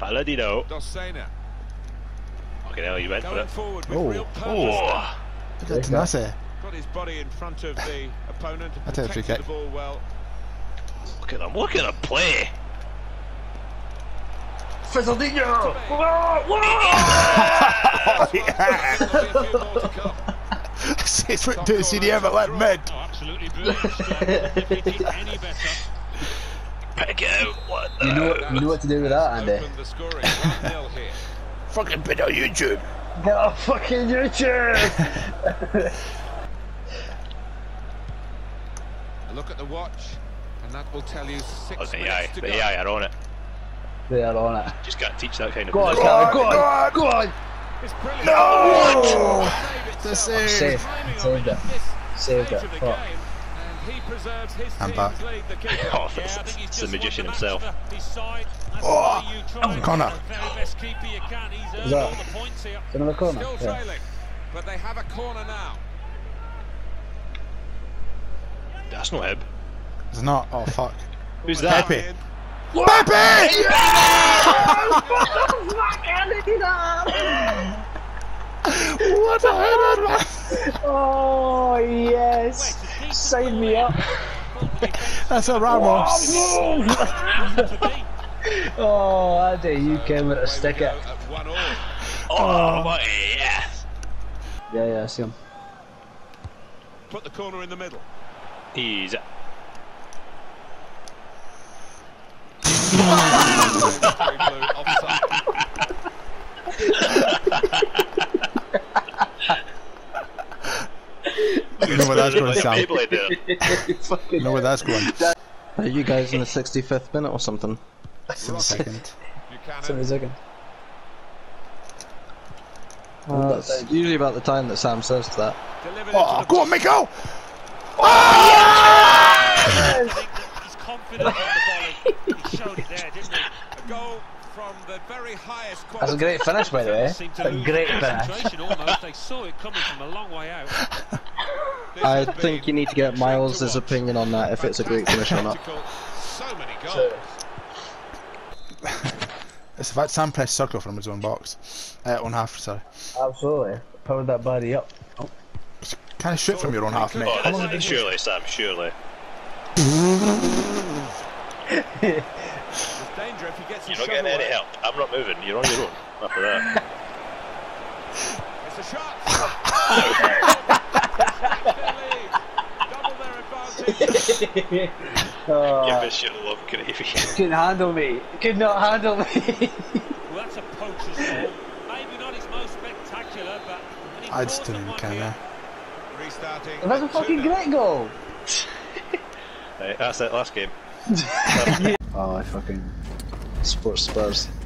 Palladino. Okay, now he went for it. Oh. Look at Tanase. Got his body in front of the opponent and protected the ball well. Look at them play! Fernandinho! Six foot two CDM at left mid. Absolutely brilliant. Pick out what the... You know what to do with that, Andy? Fucking put it on YouTube. Get off fucking YouTube! A look at the watch, and that will tell you 6 minutes to go. The AI are on it. They are on it. Just gotta teach that kind of... Go on, Calvin, go on! It's brilliant. No! What? The save. Saved it. Saved it. Fuck. I'm back. Oh, it's the magician himself. Oh! Corner. Is that another corner? Still trailing, but they have a corner now. That's not him. It's not. Oh fuck. Who's that? Pepe. Pepe! What a header, man! Oh yes! Sign me up! That's a Ramos. Oh, Andy, you came with a sticker. Oh my yes! Yeah, I see him. Put the corner in the middle. Easy. You know where that's going, Sam. You know where that's going. Are you guys in the 65th minute or something? 72nd. 72nd. That's usually about the time that Sam says that. Oh, go on, Miko! He's confident on the volley. He showed it there, didn't he? A goal from the very highest quality. That's a great finish, by the way. A great finish. Almost. They saw it coming from a long way out. I think you need to get Miles' opinion on that, if it's a great finish or not. So many goals. It's the fact Sam pressed circle from his own box. Own half, sorry. Absolutely. Powered that body up. Oh. Kind of shoot from your own half, mate. Oh, surely, Sam, surely. You're not getting any help. I'm not moving. You're on your own after that. It's a shot. Double their advantage. Give us your love, gravy. Couldn't handle me. Could not handle me. Well, that's a poacher's goal. Maybe not his most spectacular, but I just didn't even care now. Restarting. That's a fucking great goal. Right, that's it, last game. Oh, I fucking... Sports Spurs.